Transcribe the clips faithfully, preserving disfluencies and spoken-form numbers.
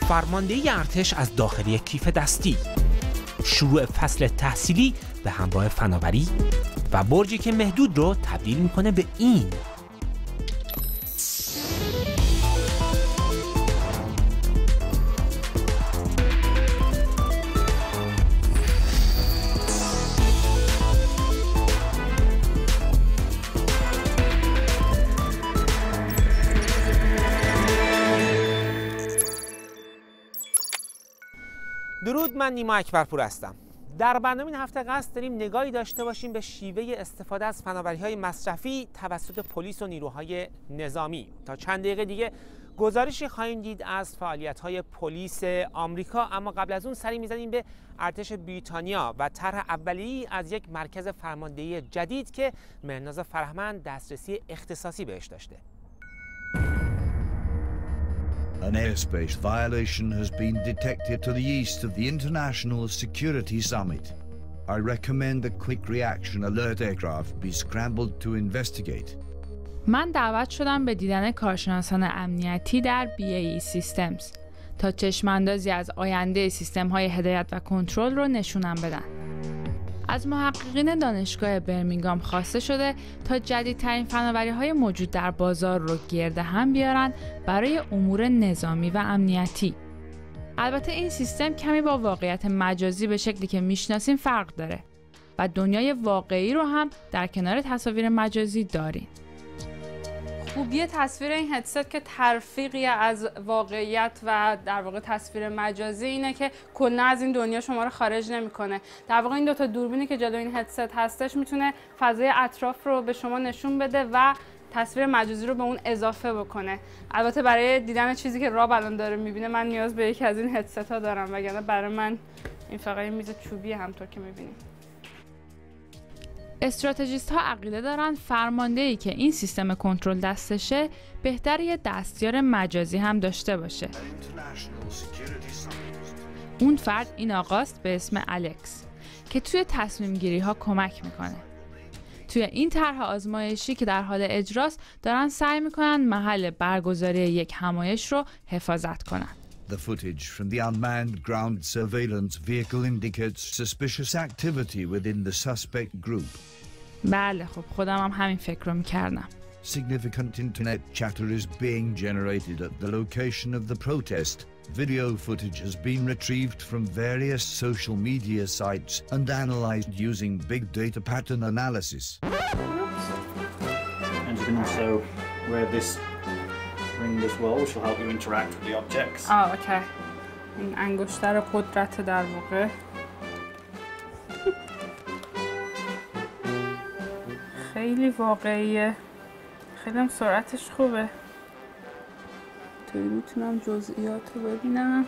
فرماندهی ارتش از داخل یک کیف دستی، شروع فصل تحصیلی به همراه فناوری و برجی که مهدود رو تبدیل میکنه به این. درود، من نیما اکبرپور هستم. در برنامه این هفته قصد داریم نگاهی داشته باشیم به شیوه استفاده از فناوری‌های مصرفی توسط پلیس و نیروهای نظامی. تا چند دقیقه دیگه گزارشی خواهیم دید از فعالیت‌های پلیس آمریکا، اما قبل از اون سری می‌زنیم به ارتش بریتانیا و طرح اولیه‌ای از یک مرکز فرماندهی جدید که مهرناز فرهمند دسترسی اختصاصی بهش داشته. An airspace violation has been detected to the east of the International Security Summit. I recommend a quick reaction alert aircraft be scrambled to investigate. من دعوت شدم به دیدن کارشناسان امنیتی در بی ای ای Systems تا چشماندازی از آینده سیستم‌های هدایت و کنترل رو نشونم بدن. از محققین دانشگاه برمینگام خواسته شده تا جدیدترین فناوری‌های موجود در بازار رو گرد هم بیارن برای امور نظامی و امنیتی. البته این سیستم کمی با واقعیت مجازی به شکلی که میشناسیم فرق داره و دنیای واقعی رو هم در کنار تصاویر مجازی داریم. خوبی تصویر این هدست که ترفیقی از واقعیت و در واقع تصویر مجازی اینه که کلا از این دنیا شما رو خارج نمیکنه. در واقع این دو تا دوربینی که جلوی این هدست هستش میتونه فضای اطراف رو به شما نشون بده و تصویر مجازی رو به اون اضافه بکنه. البته برای دیدن چیزی که راب الان داره میبینه من نیاز به یکی از این هدست ها دارم، وگرنه برای من این فقط یه میز چوبی همطور که میبینیم. استراتژیست ها عقیده دارن فرماندهی که این سیستم کنترل دستشه بهتر یه دستیار مجازی هم داشته باشه. اون فرد این آقاست به اسم الکس که توی تصمیم گیری ها کمک میکنه. توی این طرح آزمایشی که در حال اجراست دارن سعی میکنن محل برگزاری یک همایش رو حفاظت کنن. The footage from the unmanned ground surveillance vehicle indicates suspicious activity within the suspect group. بله خب خودم هم همین فکر رو میکردم. Significant internet chatter is being generated at the location of the protest. Video footage has been retrieved from various social media sites and analyzed using big data pattern analysis. And you can also wear this ring as well, which will help you interact with the objects. آه اوکی. این انگشتر قدرت در واقع. خیلی واقعیه. خیلی هم سرعتش خوبه. توی میتونم جزئیات رو ببینم.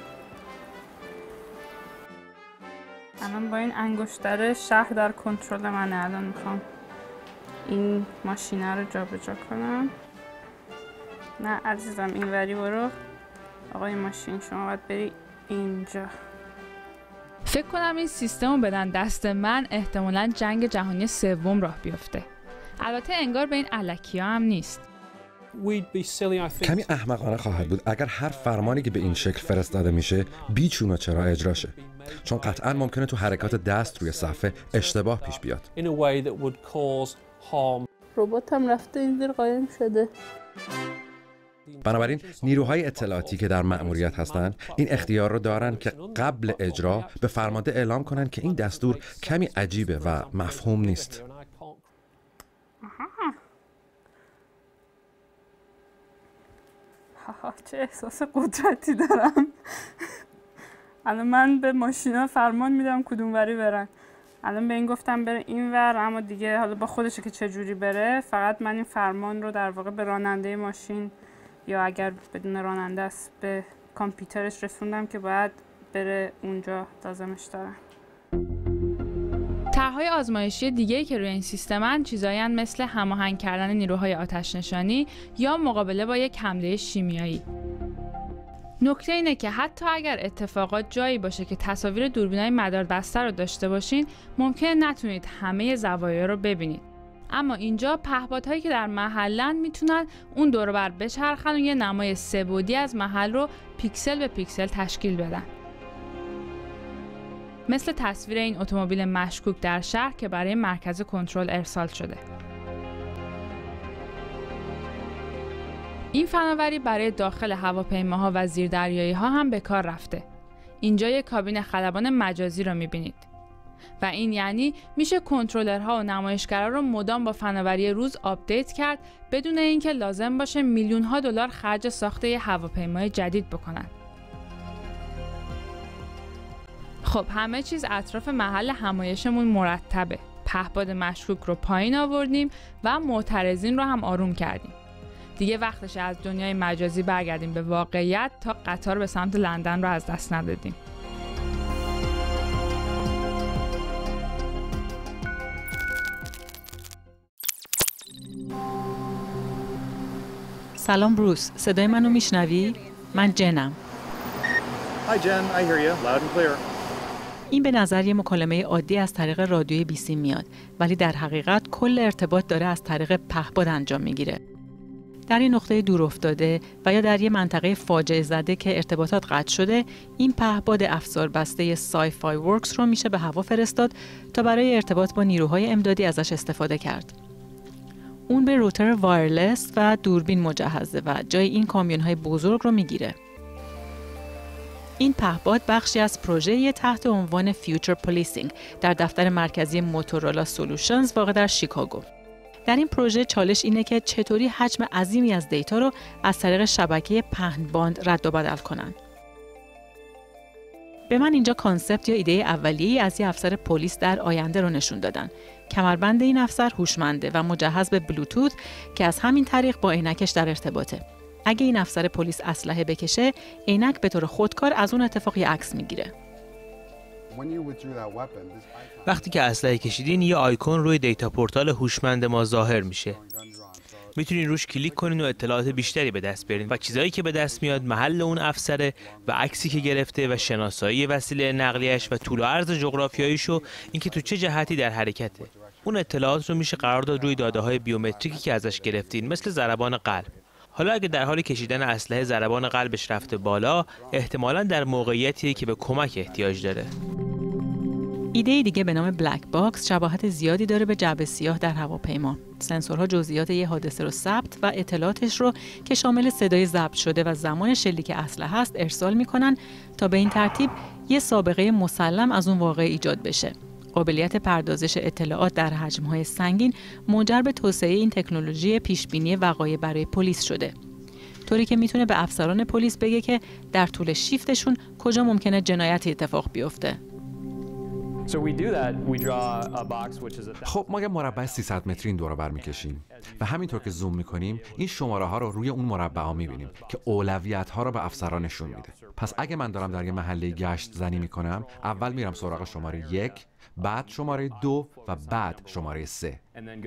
الان با این انگشتر شهر در کنترل منه. الان میخوام این ماشینه رو جا به جا کنم. نه عزیزم اینوری برو. آقای ماشین شما باید بری اینجا. فکر کنم این سیستم رو بدن دست من احتمالاً جنگ جهانی سوم راه بیفته. البته انگار به این الکیا هم نیست. کمی احمقانه خواهد بود اگر هر فرمانی که به این شکل فرستاده میشه بیچون و چرا اجرا شه، چون قطعاً ممکنه تو حرکات دست روی صفحه اشتباه پیش بیاد. ربات هم رفته این زیر قایم شده. بنابراین نیروهای اطلاعاتی که در مأموریت هستند این اختیار رو دارن که قبل اجرا به فرمانده اعلام کنن که این دستور کمی عجیبه و مفهوم نیست. آها چه احساس قدرتی دارم. الان من به ماشینا فرمان میدم کدوم وری برن. الان به این گفتم بره این ور، اما دیگه حالا با خودشه که چه جوری بره. فقط من این فرمان رو در واقع به راننده ماشین یا اگر بدون راننده است به کامپیوترش رسوندم که باید بره اونجا لازمش دارم. طرح‌های آزمایشی دیگه‌ای که روی این سیستمن چیزایی مثل هماهنگ کردن نیروهای آتش نشانی یا مقابله با یک حمله شیمیایی. نکته اینه که حتی اگر اتفاقات جایی باشه که تصاویر دوربینای مداربسته رو داشته باشین، ممکنه نتونید همه زوایا رو ببینید. اما اینجا پهپادهایی که در محلن میتونن اون دور و بر بچرخن و یه نمای سه‌بعدی از محل رو پیکسل به پیکسل تشکیل بدن. مثل تصویر این اتومبیل مشکوک در شهر که برای مرکز کنترل ارسال شده. این فناوری برای داخل هواپیماها و زیردریایی‌ها هم به کار رفته. اینجا یک کابین خلبان مجازی رو می‌بینید. و این یعنی میشه کنترلرها و نمایشگرا رو مدام با فناوری روز آپدیت کرد بدون اینکه لازم باشه میلیون‌ها دلار خرج ساخت یه هواپیمای جدید بکنن. خب همه چیز اطراف محل همایشمون مرتبه. پهپاد مشکوک رو پایین آوردیم و معترضین رو هم آروم کردیم. دیگه وقتشه از دنیای مجازی برگردیم به واقعیت تا قطار به سمت لندن رو از دست ندادیم. سلام بروس، صدای منو میشنوی؟ من جنم. Hi Jen, I hear you loud and clear. این به نظر یه مکالمه عادی از طریق رادیوی بی سی میاد، ولی در حقیقت کل ارتباط داره از طریق پهپاد انجام میگیره. در این نقطه دور افتاده و یا در یه منطقه فاجعه زده که ارتباطات قطع شده، این پهپاد افزار بسته سای فای ورکس رو میشه به هوا فرستاد تا برای ارتباط با نیروهای امدادی ازش استفاده کرد. اون به روتر وایرلس و دوربین مجهزه و جای این کامیون‌های بزرگ رو میگیره. این پهپاد بخشی از پروژه تحت عنوان فیوچر پولیسینگ در دفتر مرکزی موتورولا سولوشنز واقع در شیکاگو. در این پروژه چالش اینه که چطوری حجم عظیمی از دیتا رو از طریق شبکه پهن باند رد و بدل کنن. به من اینجا کانسپت یا ایده اولیه‌ای از یه افسر پلیس در آینده رو نشون دادن. کمربند این افسر هوشمنده و مجهز به بلوتوث که از همین طریق با عینکش در ارتباطه. اگه این افسر پلیس اسلحه بکشه، عینک به طور خودکار از اون اتفاق یه عکس میگیره. وقتی که اسلحه کشیدین یه آیکون روی دیتا پورتال هوشمند ما ظاهر میشه. میتونین روش کلیک کنین و اطلاعات بیشتری به دست بیارین و چیزایی که به دست میاد محل اون افسره و عکسی که گرفته و شناسایی وسیله نقلیه‌اش و طول و عرض جغرافیاییش و اینکه تو چه جهتی در حرکته. اون اطلاعات رو میشه قرار داد روی داده‌های بیومتریکی که ازش گرفتین، مثل ضربان قلب. حالا اگه در حال کشیدن اسلحه ضربان قلبش رفته بالا، احتمالاً در موقعیتیه که به کمک احتیاج داره. ایده دیگه به نام بلک باکس شباهت زیادی داره به جعبه سیاه در هواپیما. سنسورها جزئیات یه حادثه رو ثبت و اطلاعاتش رو که شامل صدای ضبط شده و زمان شلیک اسلحه است ارسال میکنن تا به این ترتیب یه سابقه مسلم از اون واقعه ایجاد بشه. قابلیت پردازش اطلاعات در حجم‌های سنگین منجر به توسعه این تکنولوژی پیشبینی وقایع برای پلیس شده. طوری که میتونه به افسران پلیس بگه که در طول شیفتشون کجا ممکنه جنایتی اتفاق بیفته. خب ما یه مربع سیصد متری این دور و بر میکشیم و همینطور که زوم میکنیم این شماره ها رو روی اون مربع ها میبینیم که اولویت ها رو به افسران نشون میده. پس اگه من دارم در یه محله گشت زنی میکنم، اول میرم سراغ شماره یک، بعد شماره دو و بعد شماره سه.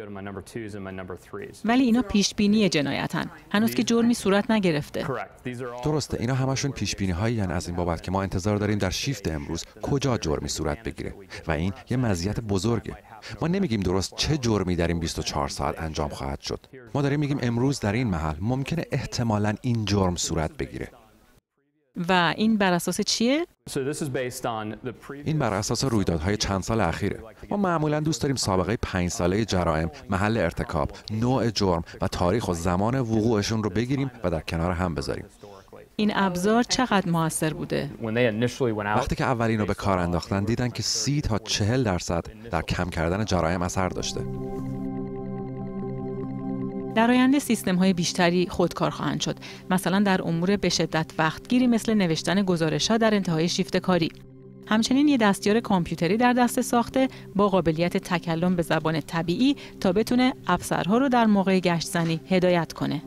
ولی اینا پیشبینی جنایتن، هنوز که جرمی صورت نگرفته. درسته، اینا همشون پیشبینی هایی یعنی از این بابت که ما انتظار داریم در شیفت امروز کجا جرمی صورت بگیره و این یه مزیت بزرگه. ما نمیگیم درست چه جرمی در این بیست و چهار ساعت انجام خواهد شد. ما داریم میگیم امروز در این محل ممکنه احتمالاً این جرم صورت بگیره. و این بر اساس چیه؟ این بر اساس رویدادهای چند سال اخیره. ما معمولاً دوست داریم سابقه پنج ساله جرایم، محل ارتکاب، نوع جرم و تاریخ و زمان وقوعشون رو بگیریم و در کنار هم بذاریم. این ابزار چقدر موثر بوده؟ وقتی که اولین رو به کار انداختن دیدن که سی تا چهل درصد در کم کردن جرایم اثر داشته. در آینده سیستم‌های بیشتری خودکار خواهند شد، مثلا در امور به شدت وقتگیری مثل نوشتن گزارش‌ها در انتهای شیفت کاری. همچنین یه دستیار کامپیوتری در دست ساخته با قابلیت تکلم به زبان طبیعی تا بتونه افسرها رو در موقع گشت زنی هدایت کنه.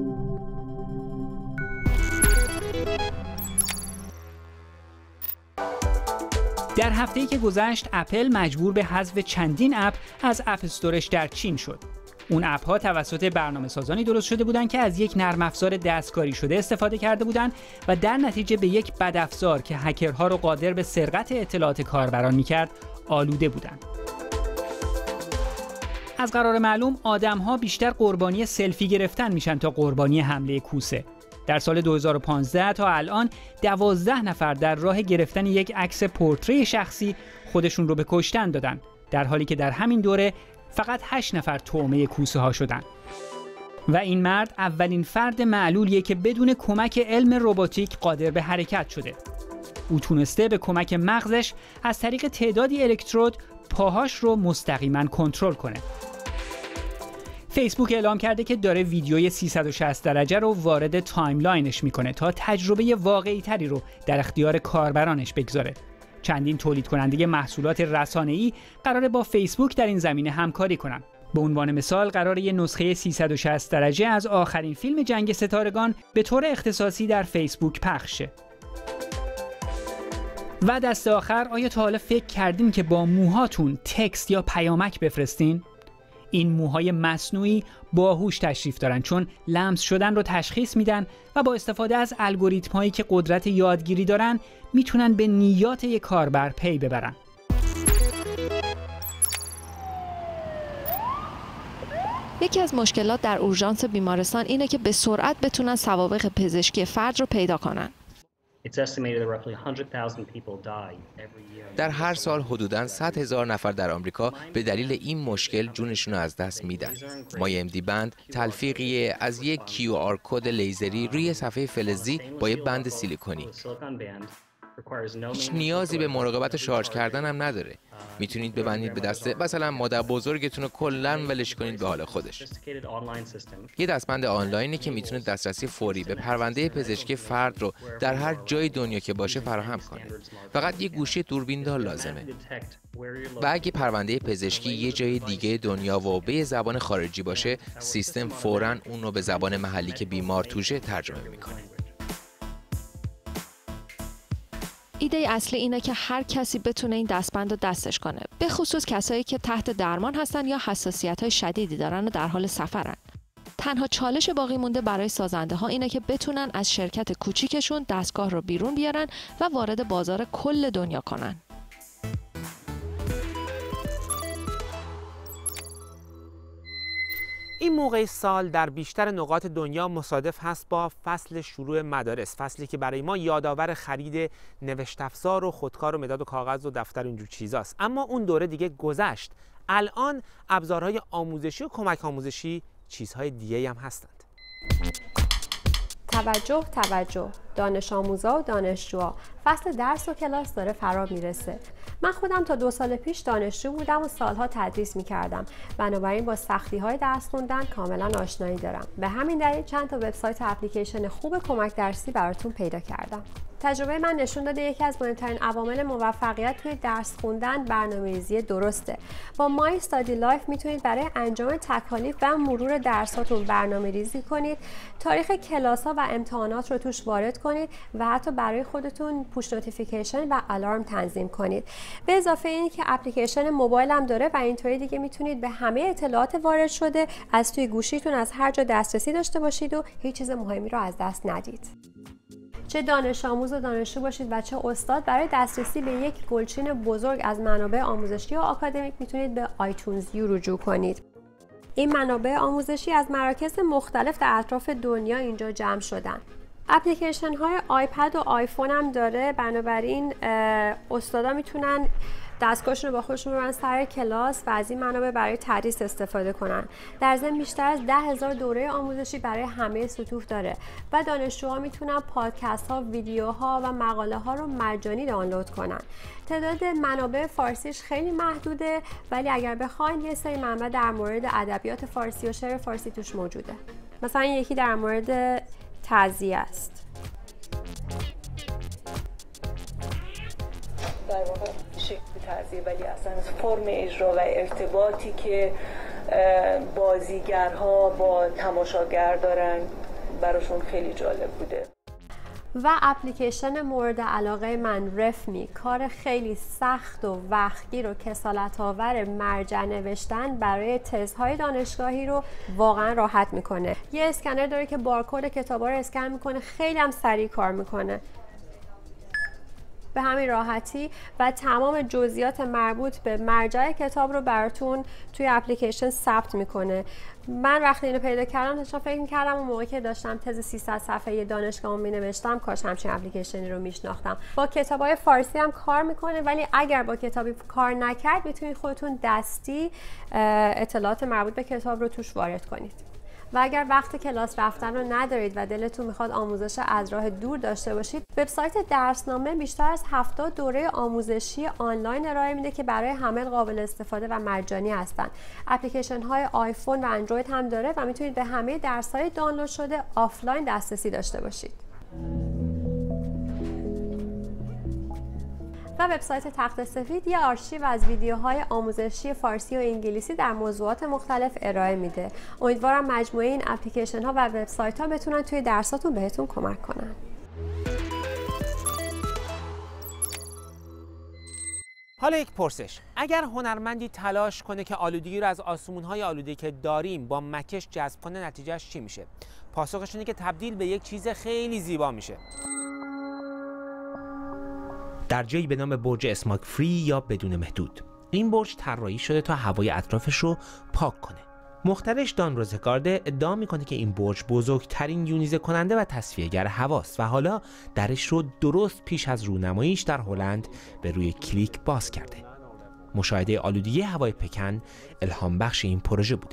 در هفته‌ای که گذشت اپل مجبور به حذف چندین اپ از اپ استورش در چین شد. اون اپ ها توسط برنامه‌سازانی درست شده بودند که از یک نرم افزار دستکاری شده استفاده کرده بودند و در نتیجه به یک بدافزار که هکرها رو قادر به سرقت اطلاعات کاربران می‌کرد آلوده بودند. از قرار معلوم آدم‌ها بیشتر قربانی سلفی گرفتن میشن تا قربانی حمله کوسه. در سال دو هزار و پانزده تا الان دوازده نفر در راه گرفتن یک عکس پورتری شخصی خودشون رو به کشتن دادن، در حالی که در همین دوره فقط هشت نفر طعمه کوسه ها شدن. و این مرد اولین فرد معلولیه که بدون کمک علم رباتیک قادر به حرکت شده. او تونسته به کمک مغزش از طریق تعدادی الکترود پاهاش رو مستقیما کنترل کنه. فیسبوک اعلام کرده که داره ویدیوی سیصد و شصت درجه رو وارد تایملاینش میکنه تا تجربه واقعی تری رو در اختیار کاربرانش بگذاره. چندین تولید کننده محصولات رسانه‌ای قراره با فیسبوک در این زمینه همکاری کنن. به عنوان مثال قراره یه نسخه سیصد و شصت درجه از آخرین فیلم جنگ ستارگان به طور اختصاصی در فیسبوک پخش شه. و دست آخر، آیا تا حالا فکر کردین که با موهاتون تکست یا پیامک بفرستین؟ این موهای مصنوعی باهوش تشریف دارن، چون لمس شدن رو تشخیص میدن و با استفاده از الگوریتم‌هایی که قدرت یادگیری دارن میتونن به نیات یک کاربر پی ببرن. یکی از مشکلات در اورژانس بیمارستان اینه که به سرعت بتونن سوابق پزشکی فرد رو پیدا کنن. در هر سال حدوداً صد هزار نفر در آمریکا به دلیل این مشکل جونشون رو از دست میدن. مایع ام دی بند تلفیقی از یک کیو آر کد لیزری روی صفحه فلزی با یک بند سیلیکونی. هیچ نیازی به مراقبت شارژ کردن هم نداره. میتونید ببندید به دسته مثلا مادر بزرگتون رو کلاً ولش کنید به حال خودش. یه دستبند آنلاینی که میتونه دسترسی فوری به پرونده پزشکی فرد رو در هر جای دنیا که باشه فراهم کنه. فقط یه گوشی دوربیندار لازمه. و اگه پرونده پزشکی یه جای دیگه دنیا و به زبان خارجی باشه، سیستم فوراً اون رو به زبان محلی که بیمار توشه ترجمه میکنه. ایده اصلی اینه که هر کسی بتونه این دستبند رو دستش کنه، به خصوص کسایی که تحت درمان هستن یا حساسیت‌های شدیدی دارن و در حال سفرن. تنها چالش باقی مونده برای سازنده ها اینه که بتونن از شرکت کوچیکشون دستگاه رو بیرون بیارن و وارد بازار کل دنیا کنن. این موقع سال در بیشتر نقاط دنیا مصادف هست با فصل شروع مدارس، فصلی که برای ما یادآور خرید نوشت افزار و خودکار و مداد و کاغذ و دفتر و اینجور چیزاست. اما اون دوره دیگه گذشت. الان ابزارهای آموزشی و کمک آموزشی چیزهای دیگه هم هستند. توجه توجه دانش آموزا و دانشجوها، فصل درس و کلاس داره فرا میرسه. من خودم تا دو سال پیش دانشجو بودم و سالها تدریس میکردم، بنابراین با سختی های درس خوندن کاملا آشنایی دارم. به همین دلیل چند تا وبسایت و اپلیکیشن خوب کمک درسی براتون پیدا کردم. تجربه من نشون داده یکی از مهمترین عوامل موفقیت توی درس خوندن برنامه‌ریزی درسته. با مای استادی لایف میتونید برای انجام تکالیف و مرور درساتون برنامه‌ریزی کنید، تاریخ کلاس‌ها و امتحانات رو توش وارد کنید و حتی برای خودتون پوش نوتیفیکیشن و آلارم تنظیم کنید. به اضافه این که اپلیکیشن موبایل هم داره و اینطوری دیگه میتونید به همه اطلاعات وارد شده از توی گوشیتون از هر جا دسترسی داشته باشید و هیچ چیز مهمی رو از دست ندید. چه دانش آموز و دانشجو باشید و چه استاد، برای دسترسی به یک گلچین بزرگ از منابع آموزشی و آکادمیک میتونید به آیتونز یو رجوع کنید. این منابع آموزشی از مراکز مختلف در اطراف دنیا اینجا جمع شدن. اپلیکیشن های آیپد و آیفون هم داره، بنابراین استادا میتونن دستگاهشون رو با خودشون ببرن سر کلاس و از این منابع برای تدریس استفاده کنن. در ضمن بیشتر از ده هزار دوره آموزشی برای همه سطوح داره و دانشجوها میتونن پادکست ها، ویدیوها و مقاله ها رو مجانی دانلود کنن. تعداد منابع فارسیش خیلی محدوده، ولی اگر بخواین یه سری منبع در مورد ادبیات فارسی و شعر فارسی توش موجوده. مثلا یکی در مورد تعزیه است. در واقع شکل تعزیه، ولی اصلا فرم اجرا و ارتباطی که بازیگرها با تماشاگر دارن براشون خیلی جالب بوده. و اپلیکیشن مورد علاقه من رفمی، کار خیلی سخت و وقتگیر و کسالت آور مرجع نوشتن برای تزهای دانشگاهی رو واقعا راحت میکنه. یه اسکنر داره که بارکد کتابا رو اسکن میکنه، خیلی هم سریع کار میکنه. به همین راحتی و تمام جزئیات مربوط به مرجع کتاب رو براتون توی اپلیکیشن ثبت میکنه. من وقتی اینو پیدا کردم داشتم فکر می‌کردم اون موقعی که داشتم تز سیصد صفحه‌ای دانشگاه می نوشتم کاش همچین اپلیکیشنی رو میشناختم. با کتابای فارسی هم کار میکنه، ولی اگر با کتابی کار نکرد میتونید خودتون دستی اطلاعات مربوط به کتاب رو توش وارد کنید. و اگر وقت کلاس رفتن رو ندارید و دلتون میخواد آموزش از راه دور داشته باشید، وبسایت درسنامه بیشتر از هفتاد دوره آموزشی آنلاین ارائه میده که برای همه قابل استفاده و مجانی هستن. اپلیکیشن های آیفون و اندروید هم داره و میتونید به همه درس های دانلود شده آفلاین دسترسی داشته باشید. و وبسایت تخت سفید یه آرشیو از ویدیوهای آموزشی فارسی و انگلیسی در موضوعات مختلف ارائه میده. امیدوارم مجموعه این اپلیکیشن ها و وبسایت ها بتونن توی درساتون بهتون کمک کنن. حالا یک پرسش: اگر هنرمندی تلاش کنه که آلودگی رو از آسمون‌های آلوده که داریم با مکش جذب کنه، نتیجهش چی میشه؟ پاسخش اینه که تبدیل به یک چیز خیلی زیبا میشه. در جایی به نام برج اسماگ فری یا بدون محدود. این برج طراحی شده تا هوای اطرافش رو پاک کنه. مخترع دان روزگارد ادعا میکنه که این برج بزرگترین یونیزه کننده و تصفیه‌گر هواست و حالا درش رو درست پیش از رونماییش در هلند به روی کلیک باز کرده. مشاهده آلودگی هوای پکن الهام بخش این پروژه بوده.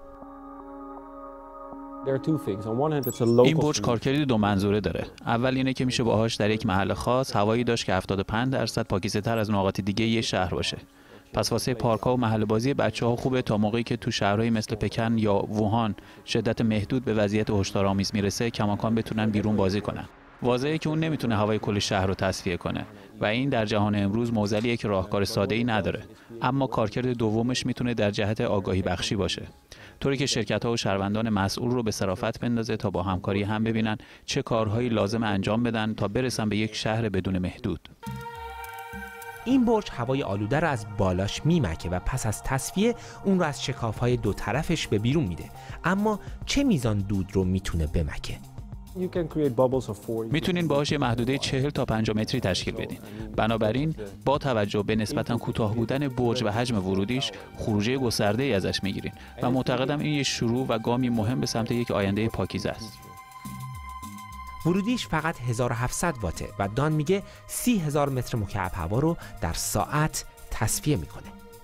این برج کارکرد دو منظوره داره. اول اینه که میشه باهاش در یک محل خاص هوایی داشت که هفتاد و پنج درصد پاکیزه تر از نقاط دیگه یه شهر باشه. پس واسه پارک‌ها و محل بازی بچه‌ها خوبه تا موقعی که تو شهرهای مثل پکن یا ووهان شدت محدود به وضعیت هشدارآمیز میرسه کماکان بتونن بیرون بازی کنن. واضحه که اون نمیتونه هوای کل شهر رو تصفیه کنه و این در جهان امروز معضلیه که راهکار ساده‌ای نداره. اما کارکرد دومش میتونه در جهت آگاهی بخشی باشه. طوری که شرکت‌ها و شهروندان مسئول رو به صرافت بندازه تا با همکاری هم ببینن چه کارهایی لازم انجام بدن تا برسن به یک شهر بدون محدود. این برج هوای آلوده رو از بالاش میمکه و پس از تصفیه اون رو از شکاف‌های دو طرفش به بیرون میده. اما چه میزان دود رو میتونه بمکه؟ میتونین باهاش محدوده چهل تا پنجاه متری تشکیل بدین. بنابراین با توجه به نسبتاً کوتاه بودن برج و حجم ورودیش خروجی گسترده‌ای ازش میگیرین و معتقدم این یه شروع و گامی مهم به سمت یک آینده پاکیزه است. ورودیش فقط هزار و هفتصد واته و دان میگه سی هزار متر مکعب هوا رو در ساعت تصفیه میکنه.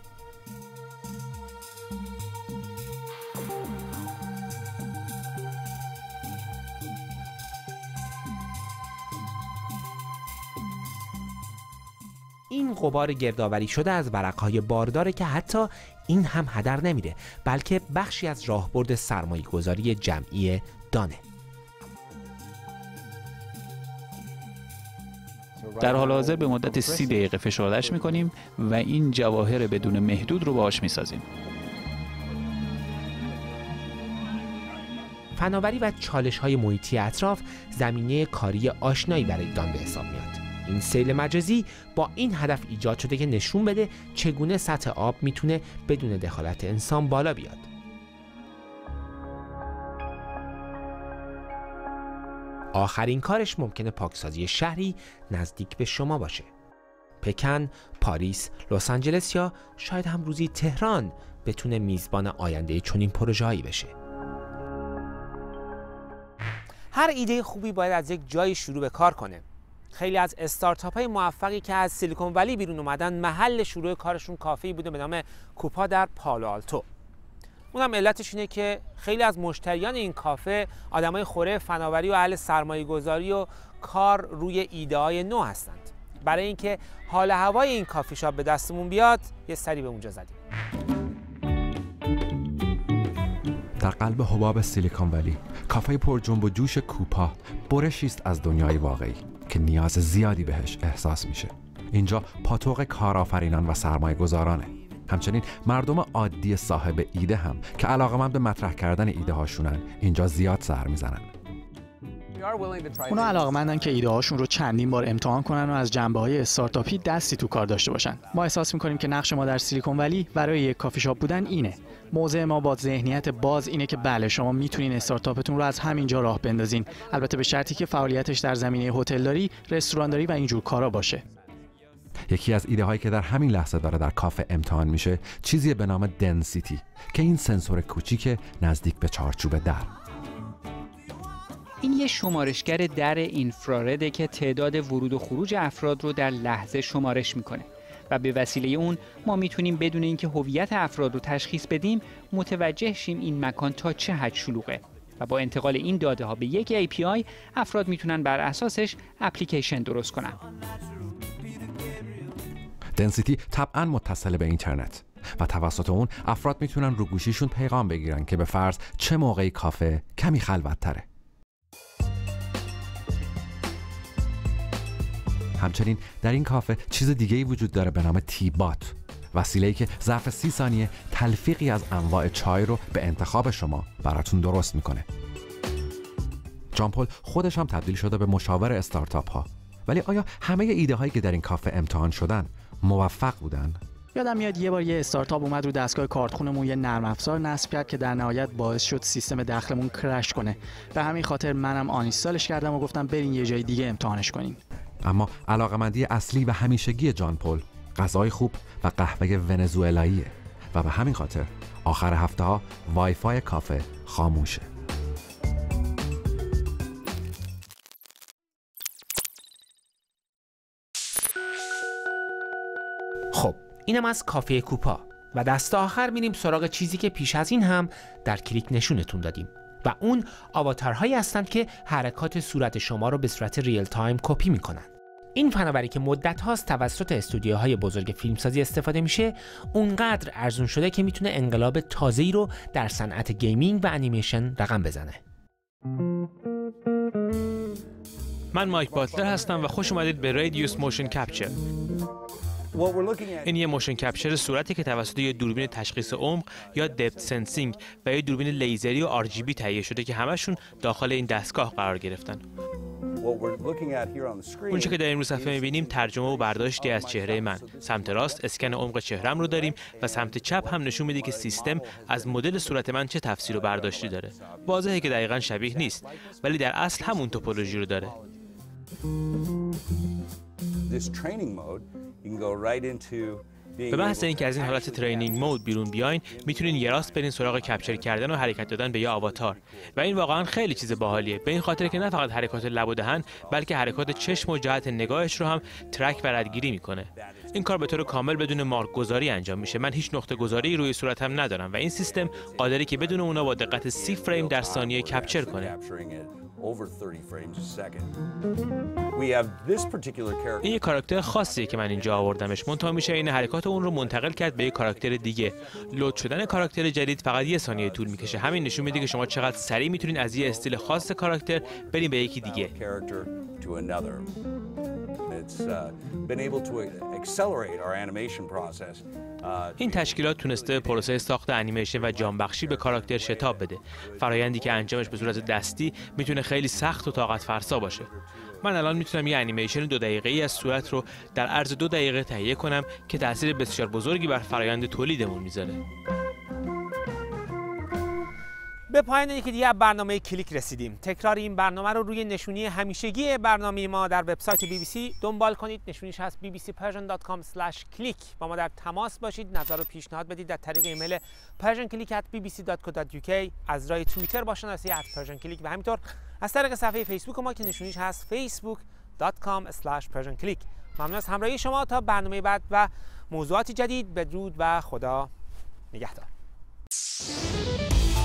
این غبار گردآوری شده از ورقهای بارداره که حتی این هم هدر نمیره، بلکه بخشی از راهبرد سرمایه‌گذاری جمعی دانه. در حال حاضر به مدت سی دقیقه فشرده‌اش میکنیم و این جواهر بدون محدود رو باهاش میسازیم. فناوری و چالش‌های محیطی اطراف زمینه کاری آشنایی برای دان به حساب میاد. این سیل مجازی با این هدف ایجاد شده که نشون بده چگونه سطح آب میتونه بدون دخالت انسان بالا بیاد. آخرین کارش ممکنه پاکسازی شهری نزدیک به شما باشه. پکن، پاریس، لس آنجلس یا شاید هم روزی تهران بتونه میزبان آینده چنین پروژه‌ای بشه. هر ایده خوبی باید از یک جایی شروع به کار کنه. خیلی از استارتاپ‌های موفقی که از سیلیکون ولی بیرون اومدن محل شروع کارشون کافه‌ای بوده به نام کوپا در پالو آلتو. اونم علتش اینه که خیلی از مشتریان این کافه آدمای خوره فناوری و اهل سرمایه‌گذاری و کار روی ایده‌های نو هستند. برای اینکه حال هوای این کافی شاپ به دستمون بیاد یه سری به اونجا زدیم. در قلب حباب سیلیکون ولی کافه پر جنب و جوش کوپا برشی است از دنیای واقعی که نیاز زیادی بهش احساس میشه. اینجا پاتوق کارآفرینان و سرمایه‌گذارانه. همچنین مردم عادی صاحب ایده هم که علاقه‌مند به مطرح کردن ایده هاشونن اینجا زیاد سر میزنن. اونا علاقه‌مندن که ایده هاشون رو چندین بار امتحان کنن و از جنبه‌های استارتاپی دستی تو کار داشته باشن. ما احساس می‌کنیم که نقش ما در سیلیکون ولی برای یک کافی شاپ بودن اینه. موضع ما با ذهنیت باز اینه که بله شما میتونین استارتاپتون رو از همینجا راه بندازین، البته به شرطی که فعالیتش در زمینه هتلداری، رستورانداری و اینجور کارا باشه. یکی از ایده هایی که در همین لحظه داره در کافه امتحان میشه چیزی به نام دنسیتی که این سنسور کوچیک نزدیک به چارچوب در. این یه شمارشگر در اینفرارده که تعداد ورود و خروج افراد رو در لحظه شمارش میکنه و به وسیله اون ما میتونیم بدون اینکه هویت افراد رو تشخیص بدیم متوجه شیم این مکان تا چه حد شلوغه و با انتقال این داده ها به یک ای پی آی افراد میتونن بر اساسش اپلیکیشن درست کنن. دنسیتی طبعاً متصل به اینترنت و توسط اون افراد میتونن رو گوشیشون پیغام بگیرن که به فرض چه موقعی کافه کمی خلوت‌تره. همچنین در این کافه چیز دیگه‌ای وجود داره به نام تی بات، وسیله‌ای که ظرف سی ثانیه تلفیقی از انواع چای رو به انتخاب شما براتون درست میکنه. جان پل خودش هم تبدیل شده به مشاور استارتاپ ها. ولی آیا همه ایده هایی که در این کافه امتحان شدن موفق بودن؟ یادم میاد یه بار یه استارتاپ اومد رو دستگاه کارتخونمون یه نرم افزار نصب کرد که در نهایت باعث شد سیستم دخلمون کرش کنه. به همین خاطر منم آنینستالش کردم و گفتم برین یه جای دیگه امتحانش کنین. اما علاقمندی اصلی و همیشگی جان پل غذای خوب و قهوه ونزوئلاییه و به همین خاطر آخر هفته ها وای فای کافه خاموشه. خب اینم از کافه کوپا و دست آخر میریم سراغ چیزی که پیش از این هم در کلیک نشونتون دادیم و اون آواتارهایی هستند که حرکات صورت شما رو به صورت ریل تایم کپی میکنن. این فناوری که مدت هاست توسط استودیوهای بزرگ فیلمسازی استفاده میشه اونقدر ارزون شده که میتونه انقلاب تازه‌ای رو در صنعت گیمینگ و انیمیشن رقم بزنه. من مایک باتلر هستم و خوش اومدید به رادیوس موشن کپچر. این یه موشن کپچر صورتی که توسط یه دوربین تشخیص عمق یا دپت سنسینگ و یه دوربین لیزری و آر جی بی تهیه شده که همشون داخل این دستگاه قرار گرفتن. اونچه که در این رو صفحه می‌بینیم ترجمه و برداشتی از چهره من. سمت راست اسکن عمق چهرم رو داریم و سمت چپ هم نشون میده که سیستم از مدل صورت من چه تفسیر و برداشتی داره. واضحه که دقیقاً شبیه نیست ولی در اصل همون توپولوژی رو داره. به محض اینکه از این حالت ترینینگ مود بیرون بیاین میتونین یه راست برین سراغ کپچر کردن و حرکت دادن به یه آواتار و این واقعا خیلی چیز باحالیه، به این خاطر که نه فقط حرکات لب و دهن بلکه حرکات چشم و جهت نگاهش رو هم ترک و ردگیری میکنه. این کار به طور کامل بدون مارک گذاری انجام میشه. من هیچ نقطه گذاری روی صورتم ندارم و این سیستم قادری که بدون اونا با دقت سی فریم در ثانیه کپچر کنه. این یک کاراکتر خاصیه که من اینجا آوردمش. منتها میشه این حرکات اون رو منتقل کرد به یک کاراکتر دیگه. لود شدن کاراکتر جدید فقط یه ثانیه طول میکشه. همین نشون میده که شما چقدر سریع میتونین از یه استیل خاص کاراکتر بریم به یکی دیگه. این تشکیلات تونسته پروسه ساخت انیمیشن و جانبخشی به کاراکتر شتاب بده. فرایندی که انجامش به صورت دستی میتونه خیلی سخت و طاقت فرسا باشه. من الان میتونم یه انیمیشن دو دقیقه‌ای از صورت رو در عرض دو دقیقه تهیه کنم که تاثیر بسیار بزرگی بر فرایند تولیدمون میذاره. به پایان یکی دیگه برنامه کلیک رسیدیم. تکرار این برنامه رو روی نشونی همیشگی برنامه ما در وبسایت بی بی سی دنبال کنید. نشونیش هست بی بی سی پرژن دات کام اسلش کلیک. با ما در تماس باشید، نظر و پیشنهاد بدید در طریق ایمیل پرژن کلیک ات بی بی سی دات کو دات یو کی، از راه توییتر با شناسه ات پرژن کلیک و همینطور از طریق صفحه فیسبوک ما که نشونیش هست فیسبوک دات کام اسلش پرژن کلیک. ممنون از همراهی شما. تا برنامه بعد و موضوعات جدید، بدرود و خدا نگهدار.